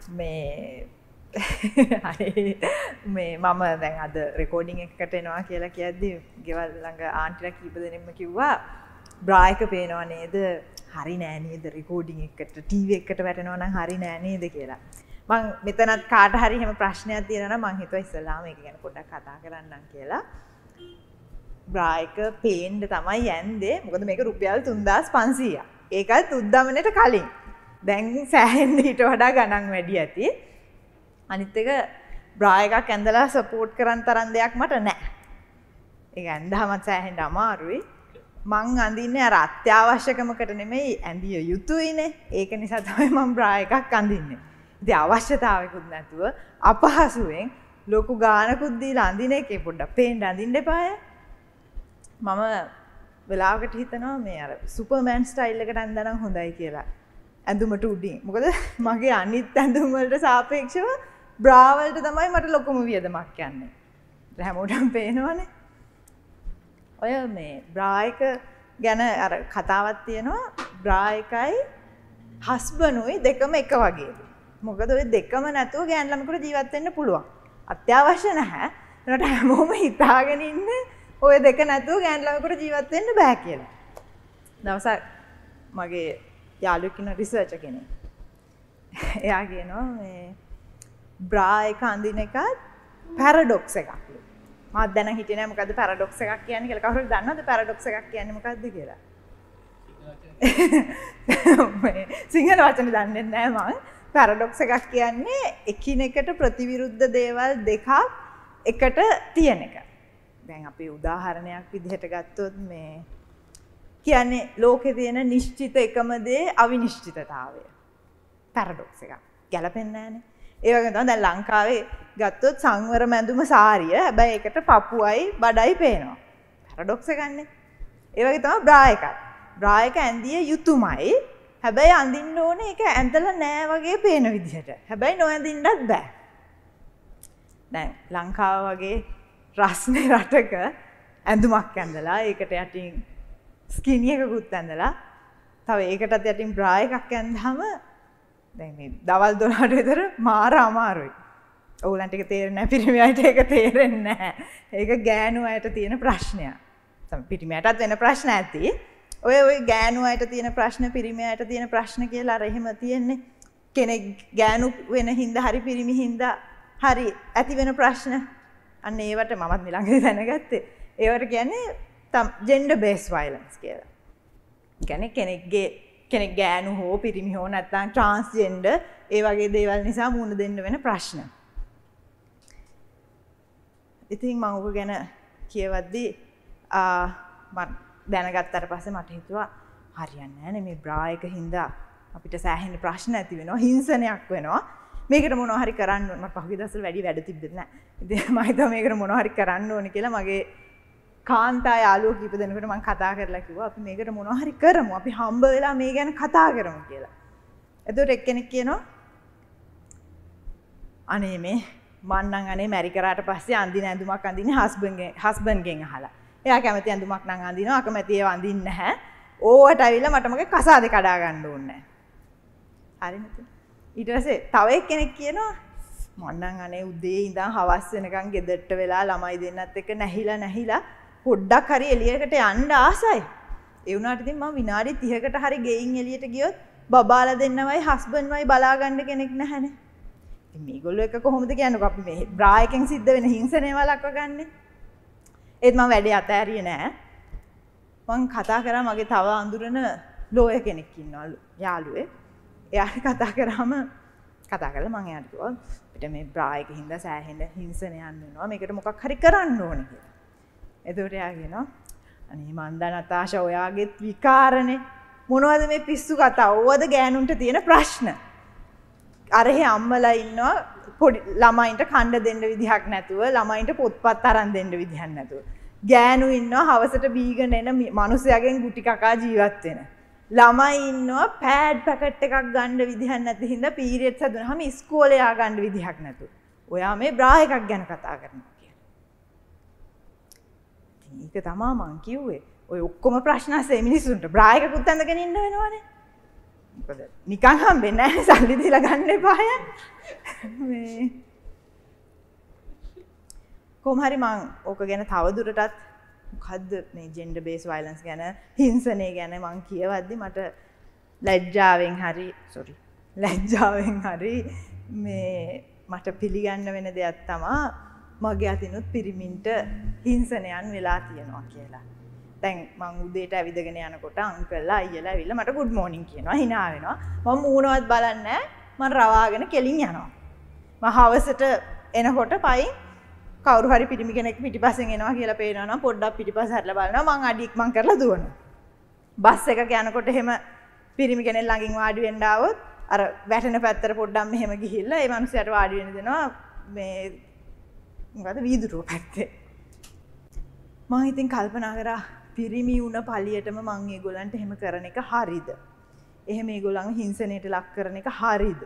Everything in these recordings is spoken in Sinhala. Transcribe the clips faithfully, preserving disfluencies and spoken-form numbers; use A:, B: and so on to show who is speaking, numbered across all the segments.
A: මේ මේ මම දැන් අද රෙකෝඩින් එකකට එනවා කියලා කියද්දි ගෙවල් ළඟ ආන්ටිලා කීප දෙනෙක්ම කිව්වා බ්‍රා එක පේනව නේද? හරි නෑ නේද රෙකෝඩින් එකට ටීවී එකකට වැටෙනවා නම් හරි නෑ නේද කියලා. මං මෙතනත් කාට හරි එහෙම ප්‍රශ්නයක් තියෙනවා නම් මං හිතුවා ඉස්සලාම ඒක ගැන පොඩ්ඩක් කතා කරන්නම් කියලා. බ්‍රා එක පේන්න තමයි යන්නේ. මොකද මේක රුපියල් තුන්දාස් පන්සීයක්. ඒකත් උද්දමනට කලින්. දැන් සෑහෙන්න ඊට වඩා ගණන් වැඩි ඇති. අනිත් එක බ්‍රා එකක් ඇඳලා සපෝට් කරන් තරම් දෙයක් මට නැහැ. ඒක ඇඳහමත් සෑහෙන්න අමාරුයි. මං අඳින්නේ අර අත්‍යවශ්‍යකමකට නෙමෙයි ඇඳිය යුතුයිනේ. ඒක නිසා තමයි මම බ්‍රා එකක් අඳින්නේ. ඉතින් අවශ්‍යතාවයකුත් නැතුව අපහසුයෙන් ලොකු ගානකුත් දීලා අඳින එකේ පොඩ්ඩක් පේන්න අඳින්න එපාය. මම වෙලාවකට හිතනවා මේ අර සුපර්මෑන් ස්ටයිල් එකට ඇඳනනම් හොඳයි කියලා. ඇඳුමට උඩින්. මොකද මගේ අනිත් ඇඳුම් වලට සාපේක්ෂව බ්‍රා වලට තමයි මට ලොකුම වියදමක් යන්නේ. හැමෝටම පේනවනේ. ඔය මේ බ්‍රා එක ගැන අර කතාවක් තියෙනවා. බ්‍රා එකයි හස්බන්ඩ්ුයි දෙකම එක වගේ. මොකද ඔය දෙකම නැතුව ගෑන් ළමයෙකුට ජීවත් වෙන්න පුළුවන්. අත්‍යවශ්‍ය නැහැ. ඒකට හැමෝම හිතාගෙන ඉන්නේ ඔය දෙක නැතුව ගෑන් ළමයෙකුට ජීවත් වෙන්න බෑ කියලා. දවසක් මගේ යාළුවෙක් ඉන්න රිසර්චර් කෙනෙක්. එයා කියනවා මේ බ්‍රා එක අඳින එකත් පැරඩොක්ස් එකක්. මම දැන හිටියේ නෑ මොකද්ද පැරඩොක්ස් එකක් කියන්නේ කියලා. කවුරුද දන්නවද පැරඩොක්ස් එකක් කියන්නේ මොකද්ද කියලා? සිංහල වචන දන්නේ නෑ මම. පැරඩොක්ස් එකක් කියන්නේ එකිනෙකට ප්‍රතිවිරුද්ධ දේවල් දෙකක් එකට තියෙන එක. දැන් අපි උදාහරණයක් විදිහට ගත්තොත් මේ කියන්නේ ලෝකේ තියෙන නිශ්චිත එකම දේ අවිනිශ්චිතතාවය. පැරඩොක්ස් එකක්. ගැලපෙන්නේ නැහනේ. ඒ වගේ තමයි දැන් ලංකාවේ ගත්තොත් සංවර මැදුම සාරිය. හැබැයි ඒකට පපුවයි බඩයි පේනවා. පැරඩොක්ස් එකක්නේ. ඒ වගේ තමයි බ්‍රා එකත්. බ්‍රා එක ඇඳිය යුතුයමයි. හැබැයි අඳින්න ඕනේ ඒක ඇඳලා නෑ වගේ පේන විදිහට. හැබැයි නොඇඳින්නත් බෑ. දැන් ලංකාව වගේ රස්නේ රටක ඇඳුමක් ඇඳලා ඒකට යටින් ස්කිනි එකකුත් ඇඳලා තව ඒකටත් යටින් බ්‍රා එකක් ඇඳහම දැන් මේ දවල් දොළහට විතර මාර අමාරුයි. ඕගලන්ට ඒක තේරෙන්නේ නැහැ. පිරිමි අයට ඒක තේරෙන්නේ නැහැ. ඒක ගෑනු අයට තියෙන ප්‍රශ්නයක්. තමයි පිරිමි අයටත් වෙන ප්‍රශ්න ඇති. ඔය ඔය ගෑනු අයට තියෙන ප්‍රශ්න පිරිමි අයට තියෙන ප්‍රශ්න කියලා අර එහෙම තියෙන්නේ. කෙනෙක් ගෑනු වෙන හින්දා හරි පිරිමි හින්දා හරි ඇති වෙන ප්‍රශ්න. අන්න ඒවට මමත් ළඟදී දැනගත්තේ. ඒවට කියන්නේ ජෙන්ඩර් බේස් වයලන්ස් කියලා. කියන්නේ කෙනෙක්ගේ කෙනෙක් ගෑනු හෝ පිරිමි හෝ නැත්නම් ට්‍රාන්ස්ජෙන්ඩර් ඒ වගේ දේවල් නිසා මුහුණ දෙන්න වෙන ප්‍රශ්න. ඉතින් මම ඔක ගැන කියවද්දි මම දැනගත්තාට පස්සේ මට හිතුවා හරියන්නේ නැහැ නේ මේ බ්‍රා එක හින්දා අපිට සෑහෙන ප්‍රශ්න ඇති වෙනවා හිංසනයක් වෙනවා. මේකට මොනවා හරි කරන්න ඕන. මම පහුගිය දවස්වල වැඩි වැඩ තිබ්බෙත් නැහැ. ඉතින් මම හිතුවා මේකට මොනවා හරි කරන්න ඕනේ කියලා මගේ කාන්තා යාළුවෝ කීප දෙනෙකුට මම කතා කරලා කිව්වා අපි මේකට මොනවා හරි කරමු. අපි හම්බ වෙලා මේ ගැන කතා කරමු කියලා. එතකොට එක්කෙනෙක් කියනවා අනේ මේ මං නම් අනේ මැරි කරාට පස්සේ අඳින ඇඳුමක් අඳින්නේ හස්බන්ඩ්ගෙන් හස්බන්ඩ්ගෙන් අහලා. එයා කැමති ඇඳුමක් නම් අඳිනවා අකමැති ඒවා අඳින්නේ නැහැ. ඕවට ඇවිල්ලා මට මගේ කසාදේ කඩා ගන්න ඕනේ නැහැ. හරිද? ඊට පස්සේ තව එක්කෙනෙක් කියනවා මං නම් අනේ උදේ ඉඳන් හවස් වෙනකන් ගෙදරට වෙලා ළමයි දෙන්නත් එක්ක නැහිලා නැහිලා පොඩ්ඩක් හරි එළියකට යන්න ආසයි. ඒ වුණාට ඉතින් මම විනාඩි තිහකට හරි ගෙයින් එළියට ගියොත් බබාලා දෙන්නවයි හස්බන්ඩ්වයි බලා ගන්න කෙනෙක් නැහැනේ. ඉතින් මේගොල්ලෝ එක කොහොමද කියන්නේ අපි මේ බ්‍රා එකෙන් සිද්ධ වෙන හිංසනය වලක්ව ගන්නෙ. ඒත් මම වැඩේ අතෑරියේ නෑ. මං කතා කරා මගේ තව අඳුරන ලෝය කෙනෙක් ඉන්නවා යාළුවේ. එයාට කතා කරාම කතා කරලා මං එයාට කිව්වා අපිට මේ බ්‍රා එකකින් හින්දා සෑහෙන හිංසනයක් වෙනවා. මේකට මොකක් හරි කරන්න ඕනේ කියලා. එතකොට එයා කියනවා අනේ මන්දා නතාෂා ඔයාගෙත් විකාරනේ මොනවද මේ පිස්සු කතා ඕවද ගෑනුන්ට තියෙන ප්‍රශ්න අරහේ අම්මලා ඉන්නවා පොඩි ළමයින්ට කණ්ඩ දෙන්න විදිහක් නැතුව ළමයින්ට පොත්පත් අරන් දෙන්න විදිහක් නැතුව ගෑනු ඉන්නවා හවසට බීගෙන එන මිනිස්සයාගෙන් ගුටි කකා ජීවත් වෙන ළමයි ඉන්නවා පෑඩ් පැකට් එකක් ගන්න විදිහක් නැති හින්දා පීරියඩ්ස් හදුනහම ඉස්කෝලේ ආ ගන්න විදිහක් නැතුව ඔයා මේ බ්‍රා එකක් ගැන කතා කරනවා ඒක තමයි මං කිව්වේ. ඔය ඔක්කොම ප්‍රශ්න අස්සේ මිනිස්සුන්ට බ්‍රා එකකුත් ඇඳගෙන ඉන්න වෙනවනේ. මොකද නිකන් හම්බෙන්නේ නැහැ සල්ලි දීලා ගන්න එපාය. මේ කොහොම හරි මම ඕක ගැන තව දුරටත් මොකද්ද මේ ජෙන්ඩර් බේස් වයලන්ස් ගැන හිංසනය ගැන මම කියවද්දි මට ලැජ්ජාවෙන් හරි සෝරි ලැජ්ජාවෙන් හරි මේ මට පිළිගන්න වෙන දෙයක් තමයි මගේ අතිනුත් පිරිමින්ට හිංසනයන් වෙලා තියෙනවා කියලා. දැන් මම උදේට ඇවිදගෙන යනකොට අංකල්ලා අයියලා ඇවිල්ලා මට good morning කියනවා hina වෙනවා. මම මූණවත් බලන්නේ නැහැ. මම රවාගෙන කෙලින් යනවා. මම හවසට එනකොට පයින් කවුරු හරි පිරිමි කෙනෙක් පිටිපස්සෙන් එනවා කියලා පේනවා නම් පොඩ්ඩක් පිටිපස්ස හැරලා බලනවා මං අඩි ඉක්මන් කරලා දුවනවා. බස් එකක යනකොට එහෙම පිරිමි කෙනෙක් ළඟින් වාඩි වෙන්න ආවොත් අර වැටෙන පැත්තට පොඩ්ඩක් මෙහෙම ගිහිල්ලා ඒ මනුස්සයාට වාඩි වෙන්න දෙනවා මේ මොකද වීදුරුව පැත්තේ. මම ඉතින් කල්පනා කරා පිරිමි වුණ පළියටම මං ඒගොල්ලන්ට එහෙම කරන එක හරිද? එහෙම ඒගොල්ලන්ව හිංසනයට ලක් කරන එක හරිද?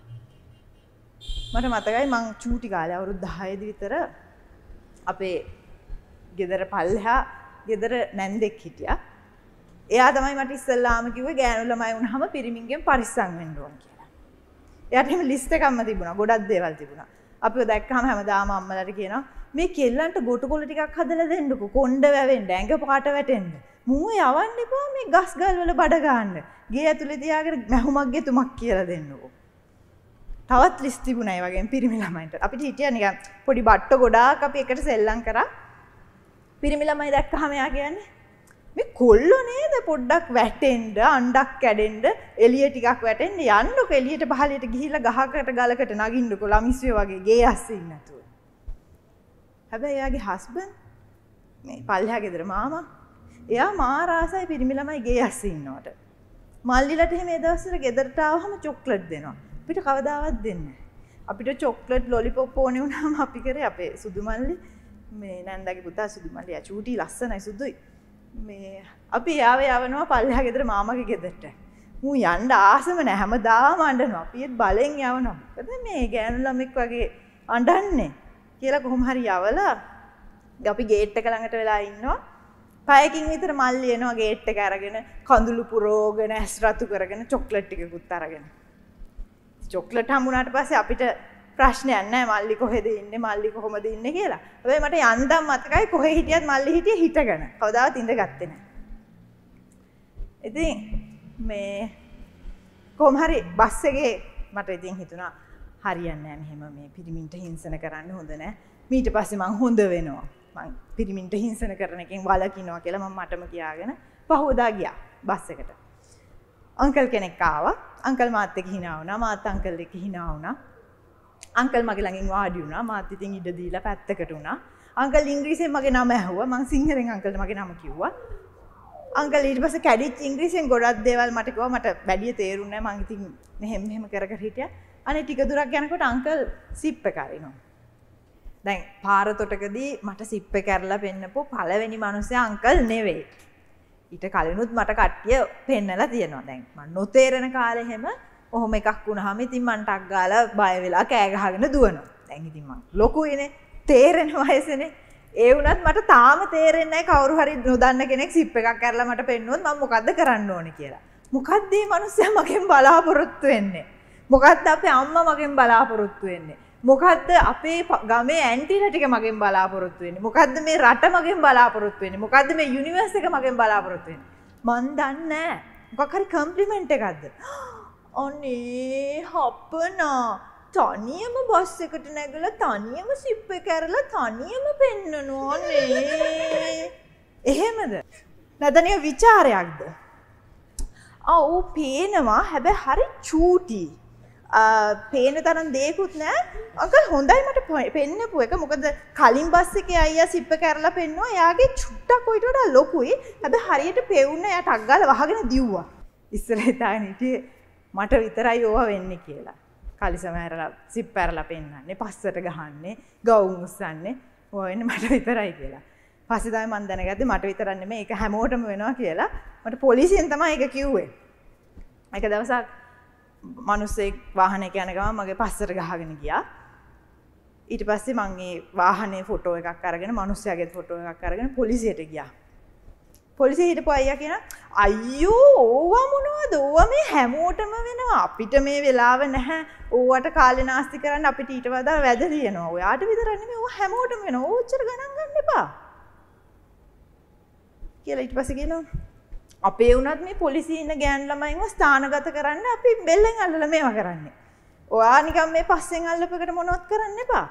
A: මට මතකයි මං චූටි කාලේ අවුරුදු දහය දී විතර අපේ ගෙදර පල්ලෙහා ගෙදර නැන්දෙක් හිටියා. එයා තමයි මට ඉස්සල්ලාම කිව්වේ ගෑනු ළමයි වුණාම පිරිමින්ගෙන් පරිස්සම් වෙන්න ඕන කියලා. එයාට එහෙම ලිස්ට් එකක්ම තිබුණා. ගොඩක් දේවල් තිබුණා. අපිව දැක්කම හැමදාම අම්මලාට කියනවා මේ කෙල්ලන්ට ගොටකොළ ටිකක් හදලා දෙන්නකෝ. කොණ්ඩ වැවෙන්න, ඇඟ පාට වැටෙන්න. මූ යවන්න එපා මේ ගස් ගල් වල බඩ ගන්න. ගේ ඇතුලේ තියාගෙන මැහුමක් ගෙතුමක් කියලා දෙන්නකෝ. තවත් ලිස්ට් තිබුණා ඒ වගේම පිරිමි ළමයින්ට. අපිට හිටියා නිකන් පොඩි බට්ට ගොඩාක් අපි එකට සෙල්ලම් කරා. පිරිමි ළමයි දැක්කහම එයා කියන්නේ මේ කොල්ලෝ නේද පොඩ්ඩක් වැටෙන්න, අණ්ඩක් කැඩෙන්න, එළිය ටිකක් වැටෙන්න යන්නකො එළියට පහළියට ගිහිල්ලා ගහකට ගලකට නගින්නකො ළමිස්සුවේ වගේ ගේ ඇස්සේ ඉන්න නැතුව. හැබැයි එයාගේ හස්බන්ඩ් මේ පල්ලෙහා ගෙදර මාමා එයා මාර ආසයි පිරිමි ළමයි ගේ ඇස්සේ ඉන්නවට. මල්ලිලට එහෙම ඒ දවස්වල ගෙදරට ආවම චොක්ලට් දෙනවා. අපිට කවදාවත් දෙන්නේ නැහැ. අපිට චොක්ලට් ලොලිපොප් ඕනේ වුණාම අපි කරේ අපේ සුදු මල්ලි මේ නැන්දාගේ පුතා සුදු මල්ලි යා චූටි ලස්සනයි සුදුයි. මේ අපි යාව යවනවා පල්ලෙහා ගෙදර මාමගේ ගෙදරට. මූ යන්න ආසම නැහැ හැමදාම අඬනවා. අපි ඒත් බලෙන් යවනවා. මොකද මේ ගෑනු ළමෙක් වගේ අඬන්නේ කියලා කොහොම හරි යවලා අපි ගේට් එක ළඟට වෙලා ඉන්නවා. පයකින් විතර මල්ලි එනවා ගේට් එක අරගෙන කඳුළු පුරෝගෙන ඇස් රතු කරගෙන චොක්ලට් ටිකකුත් අරගෙන. චොක්ලට් හම්බුනාට පස්සේ අපිට ප්‍රශ්නයක් නැහැ මල්ලි කොහෙද ඉන්නේ මල්ලි කොහොමද ඉන්නේ කියලා. හැබැයි මට යන්දම් මතකයි කොහේ හිටියත් මල්ලි හිටියේ හිටගෙන. කවදාවත් ඉඳගත්තේ නැහැ. ඉතින් මේ කොහොම හරි බස් එකේ මට ඉතින් හිතුණා හරියන්නේ නැහැ මෙහෙම මේ පිරිමින්ට හිංසන කරන්න හොඳ නැහැ. ඊට පස්සේ මං හොඳ වෙනවා. මං පිරිමින්ට හිංසන කරන එකෙන් වළකිනවා කියලා මම මටම කියාගෙන පහවදා ගියා බස් එකට. අංකල් කෙනෙක් ආවා. අංකල් මාත් එක්ක hina වුණා. මාත් අංකල් එක්ක hina වුණා. අංකල් මගේ ළඟින් වාඩි වුණා. මාත් ඉතින් ඉඩ දීලා පැත්තකට වුණා. අංකල් ඉංග්‍රීසියෙන් මගේ නම ඇහුවා. මං සිංහලෙන් අංකල්ට මගේ නම කිව්වා. අංකල් ඊට පස්සේ කැඩිච්ච ඉංග්‍රීසියෙන් ගොඩක් දේවල් මට කිව්වා. මට වැඩිය තේරුන්නේ නැහැ. මං ඉතින් මෙහෙම මෙහෙම කර කර හිටියා. අනේ ටික දුරක් යනකොට අංකල් සිප් එක අරිනවා. දැන් පාර තොටකදී මට සිප් එක ඇරලා පෙන්නපු පළවෙනි මිනිස්සයා අංකල් නෙවෙයි. ඊට කලිනුත් මට කට්ටිය පෙන්නලා තියෙනවා. දැන් මම නොතේරෙන කාලේ හැම ඔහොම එකක් වුණාම ඉතින් මං ටක් ගාලා බය වෙලා කෑ ගහගෙන දුවනවා. දැන් ඉතින් මං ලොකුයිනේ තේරෙන වයසනේ. ඒ වුණත් මට තාම තේරෙන්නේ නැහැ කවුරු හරි නොදන්න කෙනෙක් සිප් එකක් කරලා මට පෙන්නුවොත් මම මොකද්ද කරන්න ඕනේ කියලා. මොකද්ද මේ මිනිස්සයා මගෙන් බලාපොරොත්තු වෙන්නේ? මොකද්ද අපේ අම්මා මගෙන් බලාපොරොත්තු වෙන්නේ? මොකද්ද අපේ ගමේ ඇන්ටිලා ටික මගෙන් බලාපොරොත්තු වෙන්නේ? මොකද්ද මේ රට මගෙන් බලාපොරොත්තු වෙන්නේ? මොකද්ද මේ යුනිවර්ස් එක මගෙන් බලාපොරොත්තු වෙන්නේ? මන් දන්නේ නැහැ. මොකක් හරි කම්ප්ලිමන්ට් එකක්ද? අනේ හප්පනා තනියම බස් එකට නැගලා තනියම සිප් එක ඇරලා තනියම පෙන්නනවා නේ. එහෙමද? නැත්නම් ඒක ਵਿਚාරයක්ද? ආ ਉਹ පේනවා හැබැයි හරි චූටි. පේන තරම් දෙයක්වත් නැහැ. අංකල් හොඳයි මට පෙන්නපු එක. මොකද කලින් බස් එකේ අයියා සිප් එක ඇරලා පෙන්නුවා. එයාගේ චුට්ටක් ඔයිට වඩා ලොකුයි. හැබැයි හරියට පෙවුන්න එයා ටක් ගාලා වහගෙන දිව්වා. ඉස්සර හිතාගෙන හිටියේ මට විතරයි ඕවා වෙන්නේ කියලා. කලිසම ඇරලා සිප් ඇරලා පෙන්නන්නේ, පස්සට ගහන්නේ, ගවුම් උස්සන්නේ. ඕවා වෙන්නේ මට විතරයි කියලා. පස්සේ තමයි මම දැනගත්තේ මට විතරක් නෙමෙයි ඒක හැමෝටම වෙනවා කියලා. මට පොලිසියෙන් තමයි ඒක කිව්වේ. එක දවසක් මිනිස්සෙක් වාහනයක යන ගමන් මගේ පස්සට ගහගෙන ගියා. ඊට පස්සේ මම ඒ වාහනේ ෆොටෝ එකක් අරගෙන මිනිස්සයාගේ ෆොටෝ එකක් අරගෙන පොලිසියට ගියා. පොලිසිය හිටපු අයියා කියන අයියෝ ඕවා මොනවද? ඕවා මේ හැමෝටම වෙනවා. අපිට මේ වෙලාව නැහැ. ඕවට කාලේ නාස්ති කරන්න අපිට ඊට වඩා වැඩ තියෙනවා. ඔයාට විතරක් නෙමෙයි ඕවා හැමෝටම වෙනවා. ඕච්චර ගණන් ගන්න එපා. කියලා ඊට පස්සේ කියනවා අපේ උනත් මේ පොලිසිය ඉන්න ගෑන් ළමයින්ව ස්ථානගත කරන්න අපි බෙල්ලෙන් අල්ලලා මේවා කරන්නේ. ඔයා නිකන් මේ පස්සෙන් අල්ලපෙකට මොනවත් කරන්න එපා.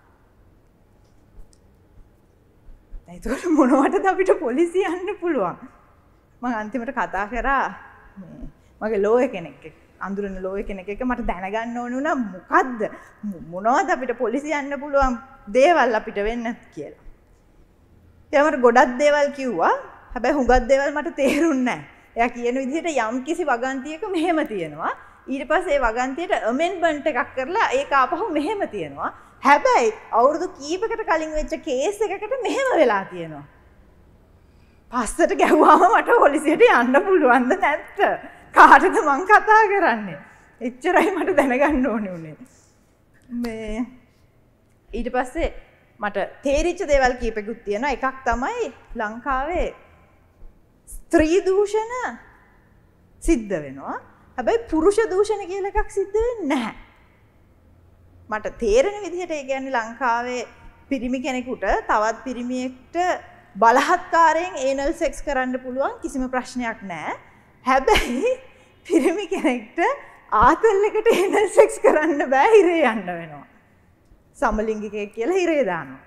A: ඒතකොට මොනවටද අපිට පොලිසිය යන්න පුළුවන්? මම අන්තිමට කතා කරා මේ මගේ ලෝය කෙනෙක් එක්ක අඳුරන ලෝය කෙනෙක් එක්ක මට දැනගන්න ඕන වුණා මොකද්ද මොනවද අපිට පොලිසිය යන්න පුළුවන් දේවල් අපිට වෙන්න කියලා. ඒකට ගොඩක් දේවල් කිව්වා. හැබැයි හුඟක් දේවල් මට තේරුන්නේ නැහැ. එයා කියන විදිහට යම් කිසි වගන්තියක මෙහෙම තියෙනවා. ඊට පස්සේ ඒ වගන්තියට amendment එකක් කරලා ඒක ආපහු මෙහෙම තියෙනවා. හැබැයි අවුරුදු කීපයකට කලින් වෙච්ච කේස් එකකට මෙහෙම වෙලා තියෙනවා. පස්සට ගැහුවාම මට පොලිසියට යන්න පුළුවන්ද නැත්ද? කාටද මං කතා කරන්නේ? එච්චරයි මට දැනගන්න ඕනේ උනේ. මේ ඊට පස්සේ මට තේරිච්ච දේවල් කීපෙකුත් තියෙනවා. එකක් තමයි ලංකාවේ ස්ත්‍රී දූෂණ සිද්ධ වෙනවා. හැබැයි පුරුෂ දූෂණ කියලා එකක් සිද්ධ වෙන්නේ නැහැ. මට තේරෙන විදිහට ඒ කියන්නේ ලංකාවේ පිරිමි කෙනෙකුට තවත් පිරිමියෙක්ට බලහත්කාරයෙන් ඒනල් සෙක්ස් කරන්න පුළුවන් කිසිම ප්‍රශ්නයක් නැහැ. හැබැයි පිරිමි කෙනෙක්ට ආතල් එකට ඒනල් සෙක්ස් කරන්න බෑ හිරේ යන්න වෙනවා. සමලිංගිකයෙක් කියලා හිරේ දානවා.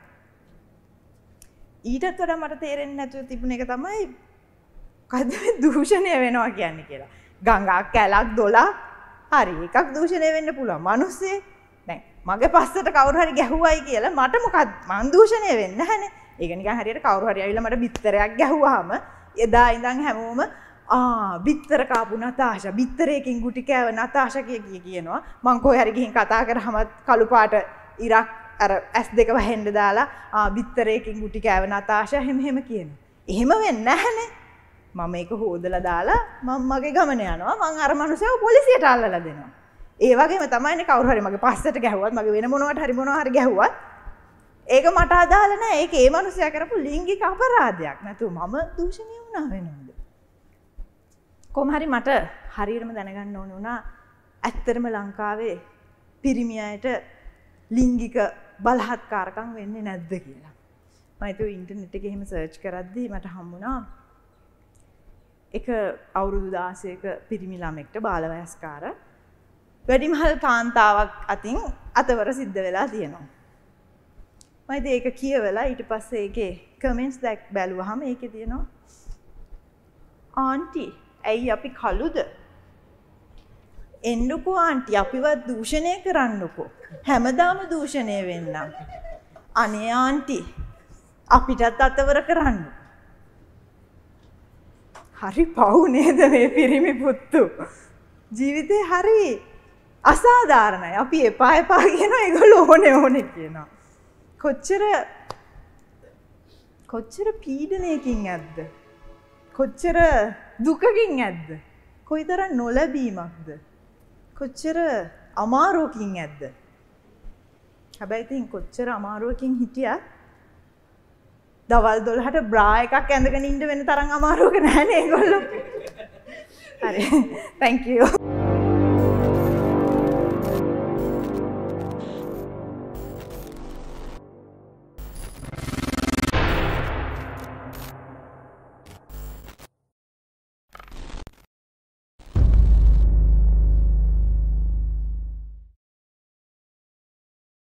A: ඊටත් වඩා මට තේරෙන්නේ නැතුව තිබුණ එක තමයි මොකද්ද මේ දූෂණය වෙනවා කියන්නේ කියලා. ගඟක් කැලක් දොලක් හරි එකක් දූෂණය වෙන්න පුළුවන්. මිනිස්සේ දැන් මගේ පස්සට කවුරු හරි ගැහුවයි කියලා මට මොකක්ද මං දූෂණය වෙන්නේ නැහනේ. ඒක නිකන් හරියට කවුරු හරි ඇවිල්ලා මට බිත්තරයක් ගැහුවාම එදා ඉඳන් හැමෝම ආ බිත්තර කාපු නතාෂා බිත්තරයකින් ගුටි කෑව නතාෂා කිය කිය කියනවා. මං කොහේ හරි ගිහින් කතා කරාම කළු පාට ඉරක් අර ඇස් දෙක වහෙන්න දාලා ආ බිත්තරයකින් ගුටි කෑව නතාෂා හැම හැම කියනවා. එහෙම වෙන්නේ නැහනේ. මම ඒක හොදලා දාලා මම මගේ ගමන යනවා. මං අර මනුස්සයව පොලිසියට අල්ලලා දෙනවා. ඒ වගේම තමයිනේ කවුරු හරි මගේ පස්සට ගැහුවත් මගේ වෙන මොනවට හරි මොනවා හරි ගැහුවත් ඒක මට අදාළ නැහැ. ඒක ඒ මනුස්සයා කරපු ලිංගික අපරාධයක්. නැතුව මම දූෂණය වුණා වෙනවද? කොහොම හරි මට හරියටම දැනගන්න ඕන වුණා ඇත්තටම ලංකාවේ පිරිමි අයට ලිංගික බලහත්කාරකම් වෙන්නේ නැද්ද කියලා. මම ඒක ඉන්ටර්නෙට් එකේ එහෙම සර්ච් කරද්දී මට හම්බුණා එක අවුරුදු දාසයක පිරිමි ළමෙක්ට බාලවයස්කාර වැඩිමහල් කාන්තාවක් අතින් අතවර සිද්ධ වෙලා තියෙනවා. මම ඒක කියවලා ඊට පස්සේ ඒකේ කමෙන්ට්ස් දැක් බැලුවාම ඒකේ තියෙනවා ආන්ටි ඇයි අපි කළුද? එන්නකෝ ආන්ටි අපිවත් දූෂණය කරන්නකෝ. හැමදාම දූෂණය වෙන්නම්. අනේ ආන්ටි අපිටත් අතවර කරන්න. හරි පව් නේද මේ පිරිමි පුත්තු? ජීවිතේ හරි අසාධාරණයි. අපි එපා එපා කියනවා ඒගොල්ලෝ ඕනේ ඕනේ කියනවා. කොච්චර කොච්චර පීඩනයකින් ඇද්ද? කොච්චර දුකකින් ඇද්ද? කොයිතරම් නොලැබීමක්ද? කොච්චර අමාරුවකින් ඇද්ද? හැබැයි ඉතින් කොච්චර අමාරුවකින් හිටියත් දවල් දොළහට බ්‍රා එකක් ඇඳගෙන ඉන්න වෙන තරම් අමාරුවක නැහැ නේ ඒගොල්ලෝ. හරි. Thank you.